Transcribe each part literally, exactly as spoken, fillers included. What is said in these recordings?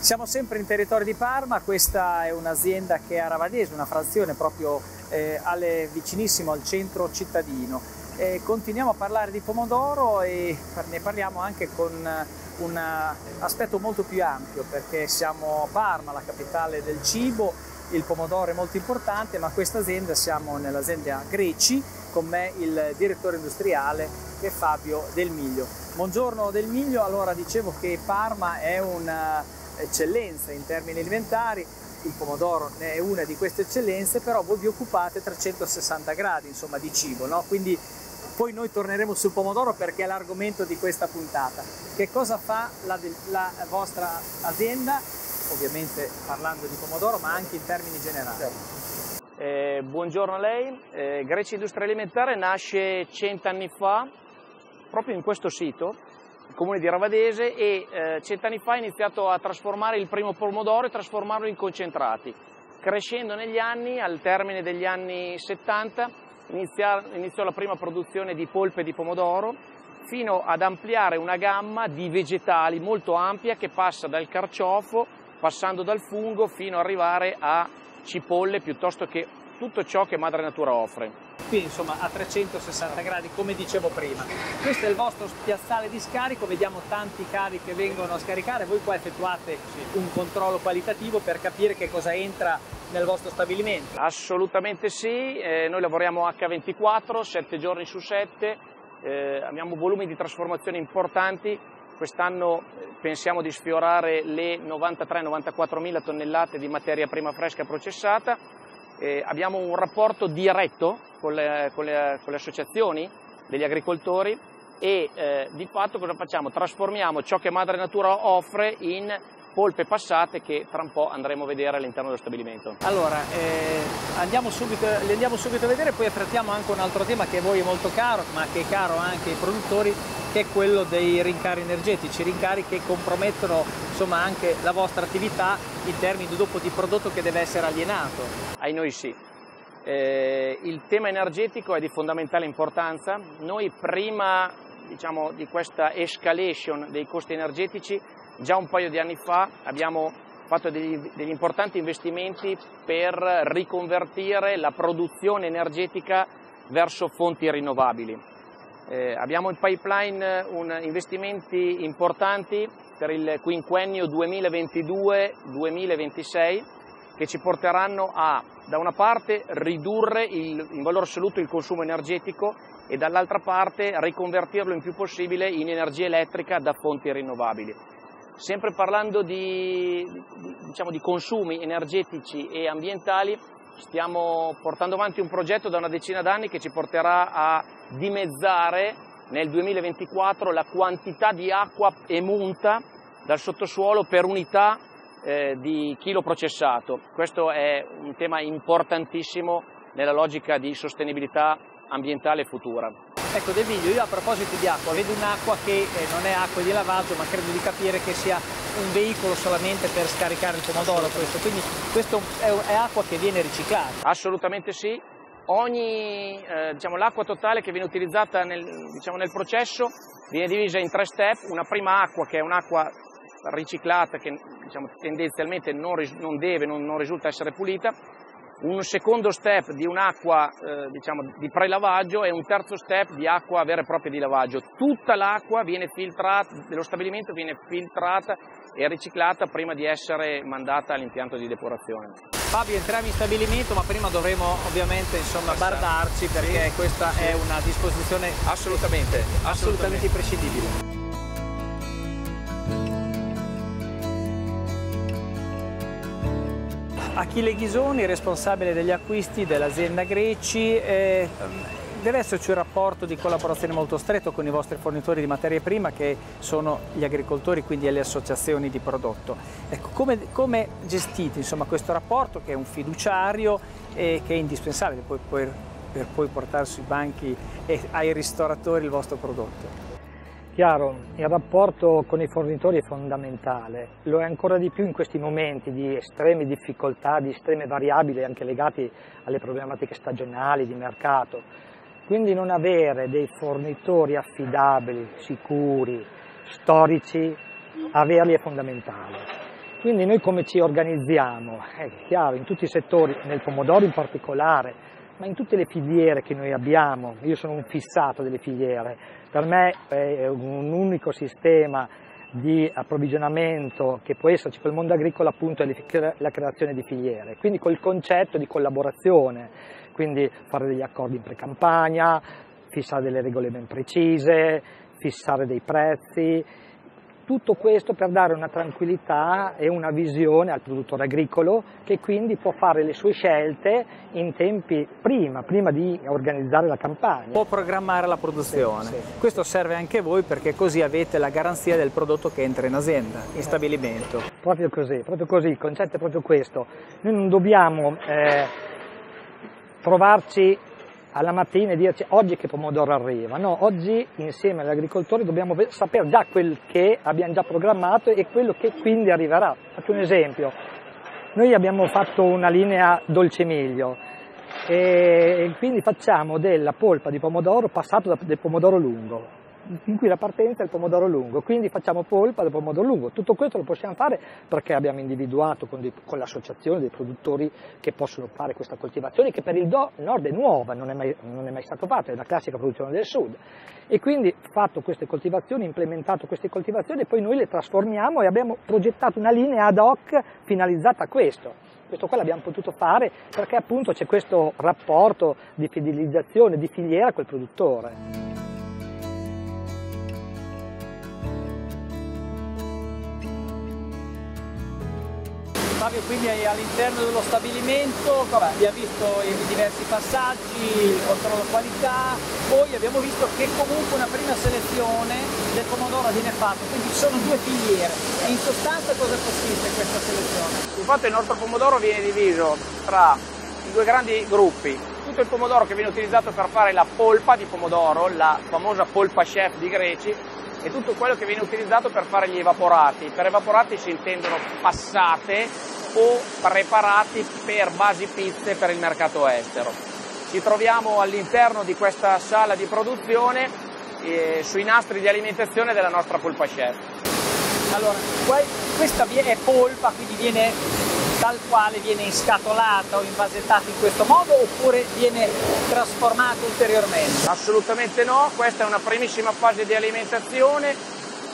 Siamo sempre in territorio di Parma, questa è un'azienda che è a Ravadese, una frazione proprio eh, alle, vicinissimo al centro cittadino. E continuiamo a parlare di pomodoro e ne parliamo anche con un aspetto molto più ampio, perché siamo a Parma, la capitale del cibo, il pomodoro è molto importante, ma questa azienda, siamo nell'azienda Greci, con me il direttore industriale che è Fabio Del Miglio. Buongiorno Del Miglio, allora dicevo che Parma è una eccellenza in termini alimentari, il pomodoro ne è una di queste eccellenze, però voi vi occupate a trecentosessanta gradi insomma di cibo, no? Quindi poi noi torneremo sul pomodoro perché è l'argomento di questa puntata. Che cosa fa la, la vostra azienda, ovviamente parlando di pomodoro, ma anche in termini generali? Eh, buongiorno a lei, eh, Greci Industria Alimentare nasce cent'anni fa proprio in questo sito, il comune di Ravadese, e eh, cent'anni fa ha iniziato a trasformare il primo pomodoro e trasformarlo in concentrati. Crescendo negli anni, al termine degli anni settanta, inizia, iniziò la prima produzione di polpe di pomodoro, fino ad ampliare una gamma di vegetali molto ampia che passa dal carciofo, passando dal fungo, fino ad arrivare a cipolle, piuttosto che tutto ciò che Madre Natura offre. Qui insomma a trecentosessanta gradi, come dicevo prima. Questo è il vostro piazzale di scarico, vediamo tanti cavi che vengono a scaricare, voi qua effettuate un controllo qualitativo per capire che cosa entra nel vostro stabilimento? Assolutamente sì, eh, noi lavoriamo acca ventiquattro, sette giorni su sette, eh, abbiamo volumi di trasformazione importanti. Quest'anno pensiamo di sfiorare le novantatré novantaquattro mila tonnellate di materia prima fresca processata. Eh, abbiamo un rapporto diretto con le, con le, con le associazioni degli agricoltori e eh, di fatto cosa facciamo? Trasformiamo ciò che Madre Natura offre in polpe passate che tra un po' andremo a vedere all'interno dello stabilimento. Allora, eh, andiamo subito, le andiamo subito a vedere, poi affrettiamo anche un altro tema che a voi è molto caro, ma che è caro anche ai produttori, che è quello dei rincari energetici, rincari che compromettono insomma anche la vostra attività in termini dopo di prodotto che deve essere alienato. Ai noi sì. Eh, il tema energetico è di fondamentale importanza. Noi prima, diciamo, di questa escalation dei costi energetici, già un paio di anni fa abbiamo fatto degli, degli importanti investimenti per riconvertire la produzione energetica verso fonti rinnovabili. Eh, abbiamo in pipeline un, investimenti importanti per il quinquennio duemilaventidue duemilaventisei che ci porteranno a, da una parte, ridurre il, in valore assoluto il consumo energetico e dall'altra parte riconvertirlo il più possibile in energia elettrica da fonti rinnovabili. Sempre parlando di, diciamo, di consumi energetici e ambientali, stiamo portando avanti un progetto da una decina d'anni che ci porterà a dimezzare nel duemilaventiquattro la quantità di acqua emunta dal sottosuolo per unità eh, di chilo processato. Questo è un tema importantissimo nella logica di sostenibilità ambientale futura. Ecco Del Miglio, io a proposito di acqua, vedo un'acqua che eh, non è acqua di lavaggio, ma credo di capire che sia un veicolo solamente per scaricare il pomodoro, questo. Quindi questo è, è acqua che viene riciclata? Assolutamente sì. Ogni, eh, diciamo, l'acqua totale che viene utilizzata nel, diciamo, nel processo viene divisa in tre step. Una prima acqua che è un'acqua riciclata che, diciamo, tendenzialmente non, non deve, non, non risulta essere pulita. Un secondo step di un'acqua eh, diciamo, di prelavaggio e un terzo step di acqua vera e propria di lavaggio. Tutta l'acqua viene filtrata, dello stabilimento viene filtrata e riciclata prima di essere mandata all'impianto di depurazione. Fabio, entriamo in stabilimento, ma prima dovremo ovviamente insomma bardarci, perché sì, questa sì. è una disposizione assolutamente, assolutamente, assolutamente imprescindibile. Achille Ghisoni, responsabile degli acquisti dell'azienda Greci, eh, deve esserci un rapporto di collaborazione molto stretto con i vostri fornitori di materie prima, che sono gli agricoltori, quindi le associazioni di prodotto. Ecco, come, come gestite insomma, questo rapporto, che è un fiduciario e che è indispensabile poi, poi, per poi portare sui banchi e ai ristoratori il vostro prodotto? Chiaro, il rapporto con i fornitori è fondamentale, lo è ancora di più in questi momenti di estreme difficoltà, di estreme variabili anche legati alle problematiche stagionali, di mercato. Quindi non avere dei fornitori affidabili, sicuri, storici, averli è fondamentale. Quindi noi come ci organizziamo? È chiaro, in tutti i settori, nel pomodoro in particolare, ma in tutte le filiere che noi abbiamo. Io sono un fissato delle filiere, per me è un unico sistema di approvvigionamento che può esserci per il mondo agricolo appunto è la creazione di filiere, quindi col concetto di collaborazione, quindi fare degli accordi in pre-campagna, fissare delle regole ben precise, fissare dei prezzi. Tutto questo per dare una tranquillità e una visione al produttore agricolo che quindi può fare le sue scelte in tempi prima, prima di organizzare la campagna. Può programmare la produzione. Sì, sì. Questo serve anche a voi perché così avete la garanzia del prodotto che entra in azienda, in stabilimento. Proprio così, proprio così, il concetto è proprio questo. Noi non dobbiamo eh, trovarci alla mattina e dirci oggi che pomodoro arriva, no, oggi insieme agli agricoltori dobbiamo sapere già quel che abbiamo già programmato e quello che quindi arriverà. Faccio un esempio, noi abbiamo fatto una linea dolce miglio e quindi facciamo della polpa di pomodoro passato da, del pomodoro lungo, in cui la partenza è il pomodoro lungo, quindi facciamo polpa del pomodoro lungo. Tutto questo lo possiamo fare perché abbiamo individuato con, dei, con l'associazione dei produttori che possono fare questa coltivazione, che per il do, nord è nuova, non è, mai, non è mai stato fatto, è la classica produzione del sud. E quindi fatto queste coltivazioni, implementato queste coltivazioni, poi noi le trasformiamo e abbiamo progettato una linea ad hoc finalizzata a questo. Questo qua l'abbiamo potuto fare perché appunto c'è questo rapporto di fidelizzazione, di filiera col produttore. Fabio, quindi all'interno dello stabilimento abbiamo visto i diversi passaggi, il controllo qualità, poi abbiamo visto che comunque una prima selezione del pomodoro viene fatta, quindi ci sono due filiere. E in sostanza cosa consiste questa selezione? Infatti il nostro pomodoro viene diviso tra i due grandi gruppi, tutto il pomodoro che viene utilizzato per fare la polpa di pomodoro, la famosa polpa chef di Greci, e tutto quello che viene utilizzato per fare gli evaporati. Per evaporati si intendono passate o preparati per basi pizze per il mercato estero. Ci troviamo all'interno di questa sala di produzione eh, sui nastri di alimentazione della nostra polpa chef. Allora, questa è polpa, quindi viene tal quale viene inscatolata o invasettata in questo modo oppure viene trasformata ulteriormente? Assolutamente no, questa è una primissima fase di alimentazione.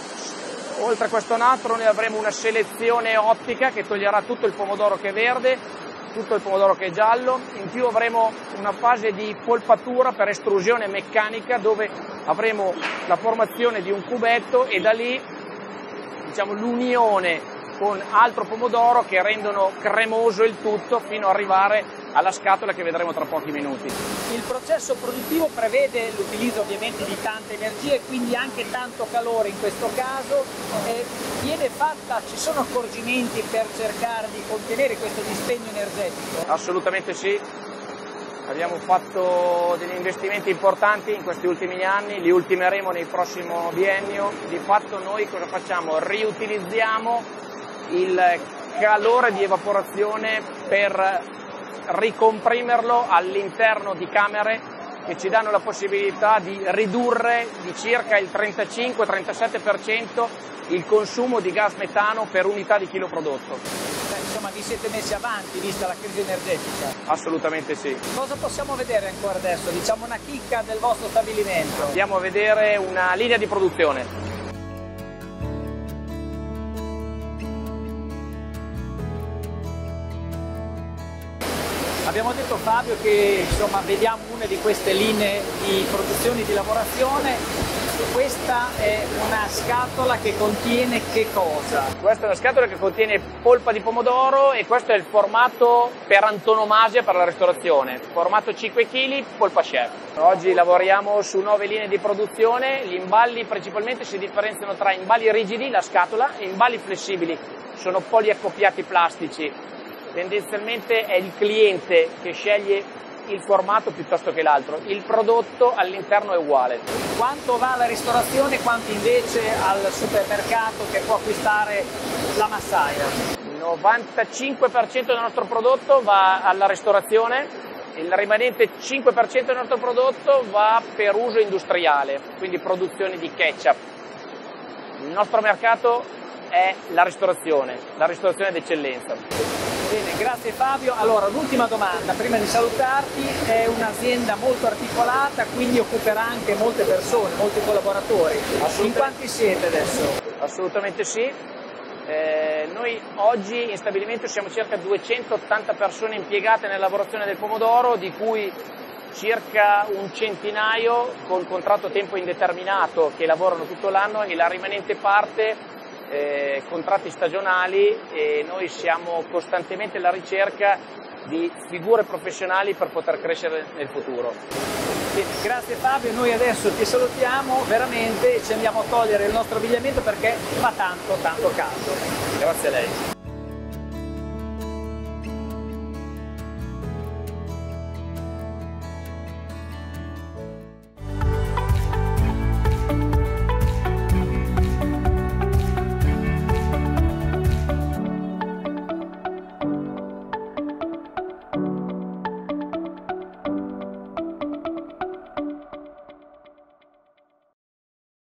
Oltre a questo nastro noi avremo una selezione ottica che toglierà tutto il pomodoro che è verde, tutto il pomodoro che è giallo, in più avremo una fase di polpatura per estrusione meccanica dove avremo la formazione di un cubetto e da lì diciamo, l'unione con altro pomodoro che rendono cremoso il tutto fino ad arrivare alla scatola che vedremo tra pochi minuti. Il processo produttivo prevede l'utilizzo ovviamente di tanta energia e quindi anche tanto calore in questo caso. Eh, viene fatta, ci sono accorgimenti per cercare di contenere questo dispendio energetico? Assolutamente sì. Abbiamo fatto degli investimenti importanti in questi ultimi anni, li ultimeremo nel prossimo biennio. Di fatto noi cosa facciamo? Riutilizziamo il calore di evaporazione per ricomprimerlo all'interno di camere che ci danno la possibilità di ridurre di circa il trentacinque trentasette per cento il consumo di gas metano per unità di chilo prodotto. Beh, insomma, vi siete messi avanti vista la crisi energetica? Assolutamente sì. Cosa possiamo vedere ancora adesso? Diciamo una chicca del vostro stabilimento. Andiamo a vedere una linea di produzione. Abbiamo detto Fabio che insomma vediamo una di queste linee di produzione e di lavorazione. Questa è una scatola che contiene che cosa? Questa è una scatola che contiene polpa di pomodoro e questo è il formato per antonomasia per la ristorazione, formato cinque chili, polpa chef. Oggi lavoriamo su nuove linee di produzione, gli imballi principalmente si differenziano tra imballi rigidi, la scatola, e imballi flessibili, sono poliaccoppiati plastici. Tendenzialmente è il cliente che sceglie il formato piuttosto che l'altro, il prodotto all'interno è uguale. Quanto va alla ristorazione e quanto invece al supermercato che può acquistare la massaia? Il novantacinque per cento del nostro prodotto va alla ristorazione, il rimanente cinque per cento del nostro prodotto va per uso industriale, quindi produzione di ketchup. Il nostro mercato è la ristorazione, la ristorazione d'eccellenza. Bene, grazie Fabio. Allora, l'ultima domanda, prima di salutarti, è un'azienda molto articolata, quindi occuperà anche molte persone, molti collaboratori. In quanti siete adesso? Assolutamente sì. Eh, noi oggi in stabilimento siamo circa duecentottanta persone impiegate nella lavorazione del pomodoro, di cui circa un centinaio con contratto a tempo indeterminato che lavorano tutto l'anno e la rimanente parte eh, contratti stagionali, e noi siamo costantemente alla ricerca di figure professionali per poter crescere nel futuro. Bene, grazie Fabio, noi adesso ti salutiamo veramente e ci andiamo a togliere il nostro abbigliamento perché fa tanto tanto caldo. Grazie a lei.